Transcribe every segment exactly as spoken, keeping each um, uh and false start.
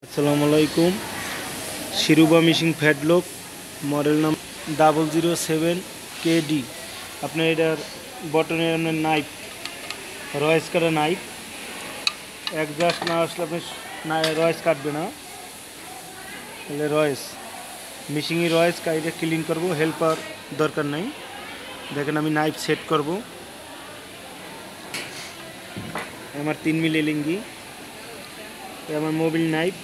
আসসালামু আলাইকুম। Siruba machine flatlock, model নাম double zero seven K D. আপনার এটার বটনের আপনার নাইফ, রয়েস কাটা নাইফ। একজাস্ট না আসলে আপনি রয়েস কাটবে না, তাহলে রয়েস মিশিংই রয়েস কাইটে ক্লিন করব, হেল্পার দরকার নাই। দেখেন আমি নাইফ সেট করব। আমার তিন মিলি লিঙ্গি, আমার মোবিল নাইফ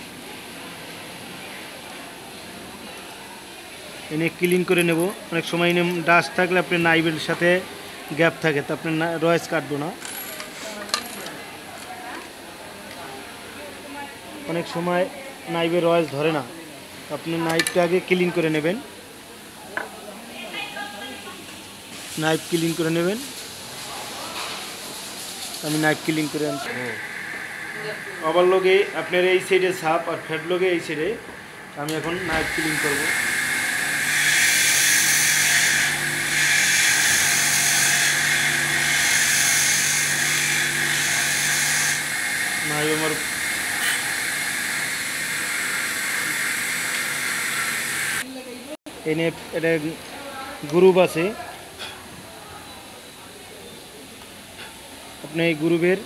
এনে ক্লিন করে নেব। অনেক সময় এনে ডাস্ট থাকলে আপনার নাইফের সাথে গ্যাপ থাকে, তো আপনার রয়েস কাটবো না। অনেক সময় নাইফের রয়েস ধরে না, আপনি নাইফটা আগে ক্লিন করে নেবেন। নাইফ ক্লিন করে নেবেন। আমি নাইফ ক্লিন করে আনছি। আবার লগে আপনার এই সাইডে সাপ আর ফ্যাট লগে এই সাইডে আমি এখন নাইফ ক্লিন করব। নাইফ আমার এনে এটা গ্রুপ আছে, আপনি এই গ্রুপের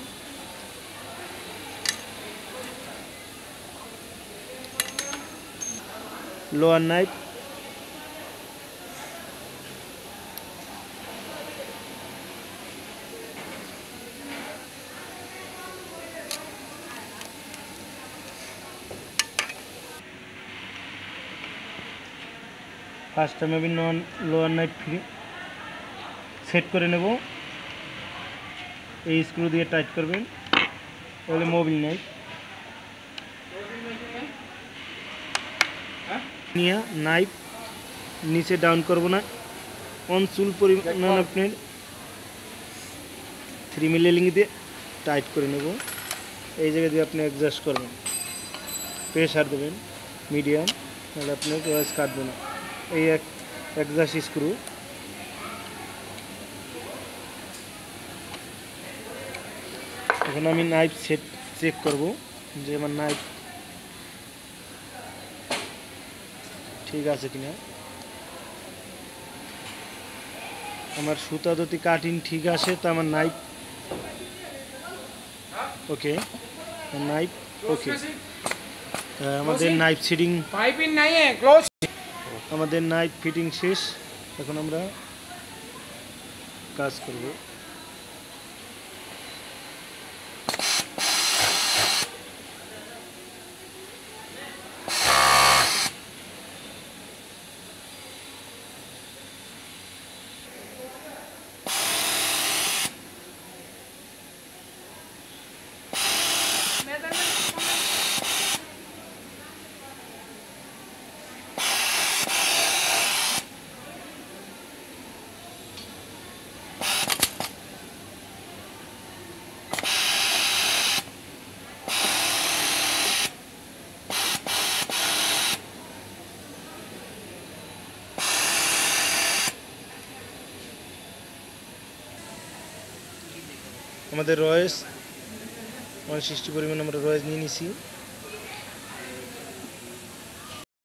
লোয়ার নাইফ ফার্স্ট টাইম আমি নন লোয়ার নাইফ সেট করে নেব। এই স্ক্রু দিয়ে টাইট করবেন, তাহলে মোবিল নাইফ নিয়ে নাইফ নিচে ডাউন করব না, অন চুল পরিমাণ আপনার থ্রি মিলি লিঙ্ক দিয়ে টাইট করে নেব। এই জায়গা দিয়ে আপনি অ্যাডজাস্ট করবেন, প্রেশার দেবেন মিডিয়াম, তাহলে আপনার রয়েস কাটবে না। এই এক অ্যাডজাস্ট স্ক্রু। এখন আমি নাইফ সেট চেক করব যে আমার নাইফ ঠিক আছে কিনা। আমার সুতা যদি কাটিং ঠিক আসে তো আমার নাইফ ওকে, নাইফ ওকে। আমাদের নাইফ ফিটিং আমাদের নাইফ ফিটিং শেষ। এখন আমরা কাজ করব। আমাদের রয়েস পঁয়ষট্টি পরিমাণ আমরা রয়েস নিয়ে নিছি।